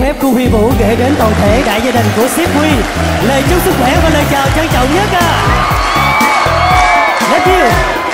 phép cô Huy Vũ gửi đến toàn thể đại gia đình của Sếp Huy lời chúc sức khỏe và lời chào trân trọng nhất. Thank you.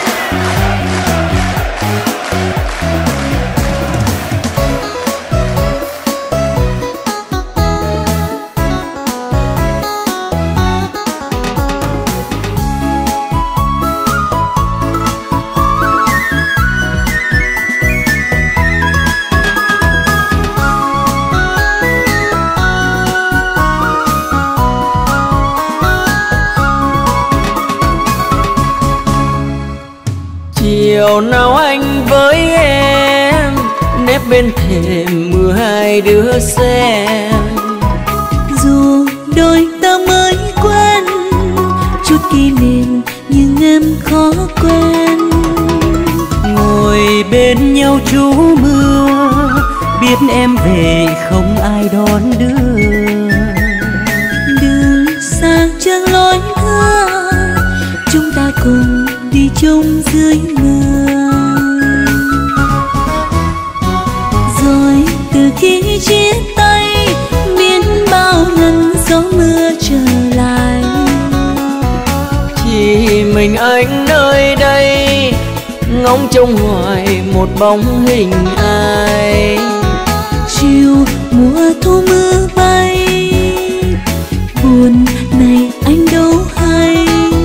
Chiều nào anh với em nép bên thềm mưa hai đứa xem. Dù đôi ta mới quen chút kỷ niệm nhưng em khó quên. Ngồi bên nhau trú mưa biết em về không ai đón đưa. Đường xa chẳng lối thưa chúng ta cùng đi chung dưới mưa. Rồi từ khi chia tay biết bao lần gió mưa trở lại. Chỉ mình anh nơi đây ngóng trông hoài một bóng hình ai. Chiều mùa thu mưa bay buồn này anh đâu hay.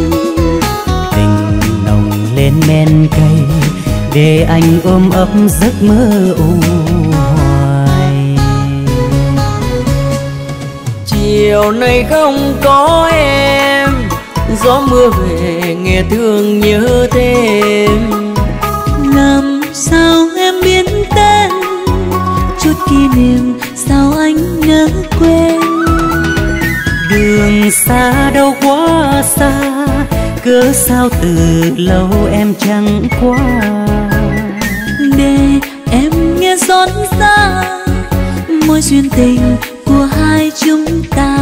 Lên men cây để anh ôm ấp giấc mơ u hoài. Chiều nay không có em gió mưa về nghe thương nhớ thêm. Làm sao em biết tên chút kỷ niệm sao anh nhớ quên. Đường xa đâu quá xa cớ sao từ lâu em chẳng qua. Để em nghe xót xa mối duyên tình của hai chúng ta.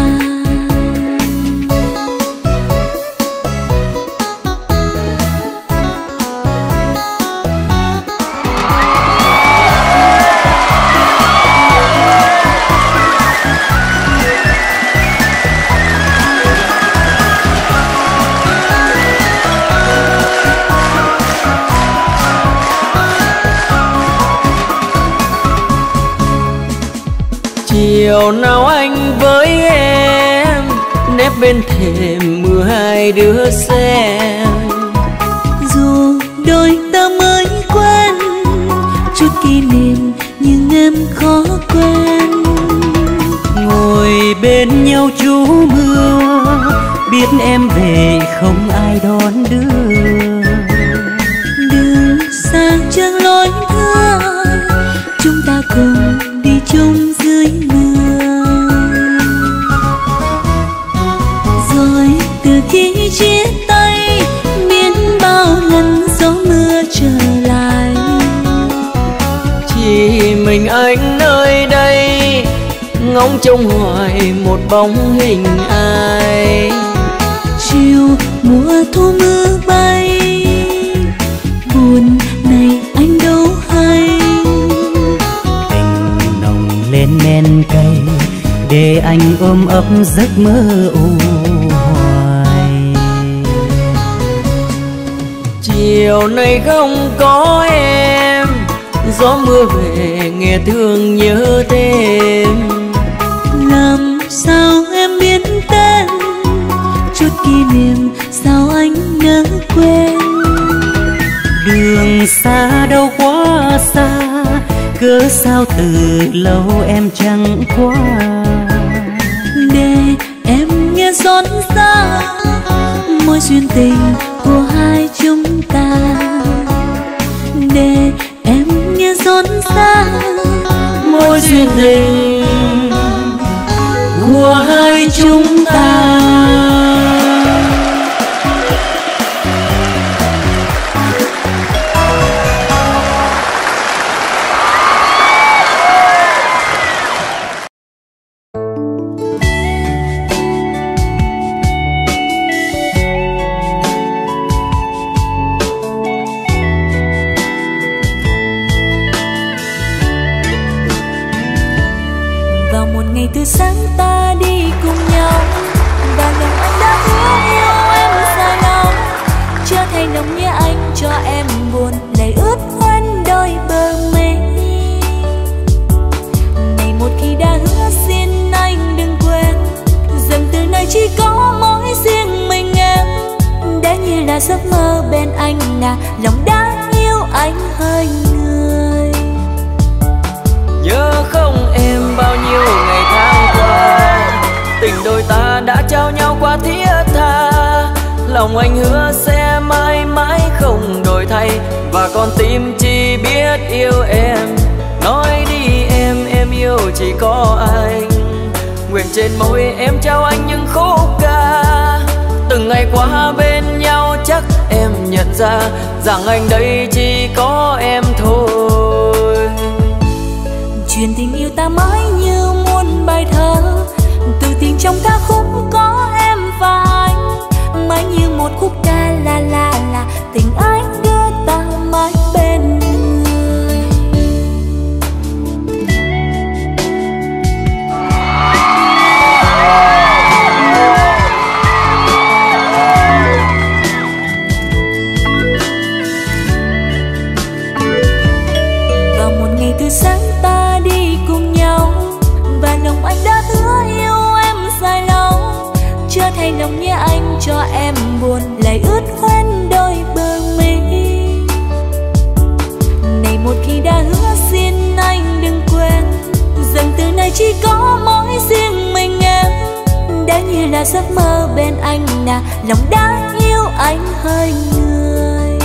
Chiều nào anh với em nép bên thềm mưa hai đứa xem. Dù đôi ta mới quen chút kỷ niệm nhưng em khó quên. Ngồi bên nhau trú mưa biết em về không ai đón đưa. Đường xa chẳng lối thưa chúng ta cùng đi chung dưới mưa. Rồi từ khi chia tay biết bao lần gió mưa trở lại. Chỉ mình anh nơi đây ngóng trông hoài một bóng hình ai. Chiều mùa thu mưa bay buồn này anh đâu hay. Lên men cây để anh ôm ấp giấc mơ u hoài. Chiều nay không có em gió mưa về nghe thương nhớ thêm. Làm sao em biết tên chút kỷ niệm sao anh nhớ quên. Đường xa đâu quá xa cớ sao từ lâu em chẳng qua. Để em nghe xót xa mối duyên tình của hai chúng ta. Để em nghe xót xa Mối duyên tình của hai chúng ta. ngày từ sáng ta đi cùng nhau, và lòng anh đã hứa yêu em dài lâu. Chưa thay lòng nhớ anh cho em buồn, lệ ướt hoen đôi bờ mi. Này một khi đã hứa xin anh đừng quên, rằng từ nay chỉ có mỗi riêng mình em. Đã như là giấc mơ bên anh à, lòng đã yêu anh hơi người. Nhớ không em bao nhiêu ngày tháng qua, tình đôi ta đã trao nhau qua thiết tha. Lòng anh hứa sẽ mãi mãi không đổi thay, và con tim chỉ biết yêu em. Nói đi em yêu chỉ có anh. Nguyện trên môi em trao anh những khúc ca. Từng ngày qua bên nhau chắc em nhận ra, rằng anh đây chỉ có em thôi. Chuyện tình yêu ta mãi như muôn bài thơ, từ tình trong ca khúc có em và anh. Mãi như một khúc ca la tình anh đưa ta mãi bên người. Vào một ngày từ sáng ta đi cùng nhau, và lòng anh đã hứa yêu em dài lâu. Chưa thay lòng nhớ anh cho em buồn, lại ướt hoen đôi bờ mi. Này một khi đã hứa xin anh đừng quên, rằng từ nay chỉ có mỗi riêng mình em. Đã như là giấc mơ bên anh à, lòng đã yêu anh hơi người.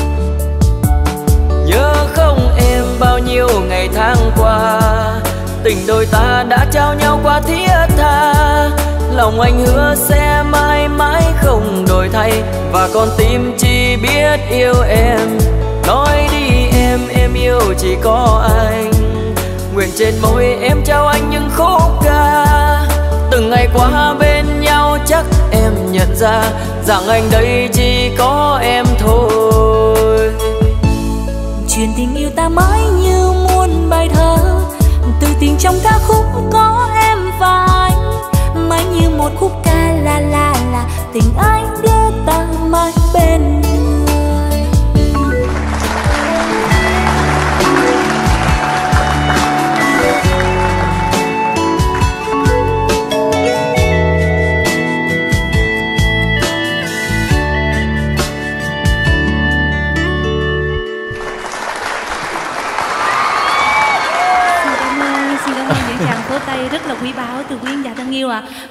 Nhớ không em bao nhiêu ngày tháng qua, tình đôi ta đã trao nhau qua thiết tha. Lòng anh hứa sẽ mãi mãi không đổi thay, và con tim chỉ biết yêu em. Nói đi em yêu chỉ có anh. Nguyện trên môi em trao anh những khúc ca. Từng ngày qua bên nhau chắc em nhận ra, rằng anh đây chỉ có em thôi. Chuyện tình yêu ta mãi như muôn bài thơ, từ tình trong ca khúc có em và anh. Mãi như một khúc ca la tình anh đưa ta mãi bên người. Xin cảm ơn những tràng vỗ tay rất là quý báu từ quý khán giả thân yêu ạ.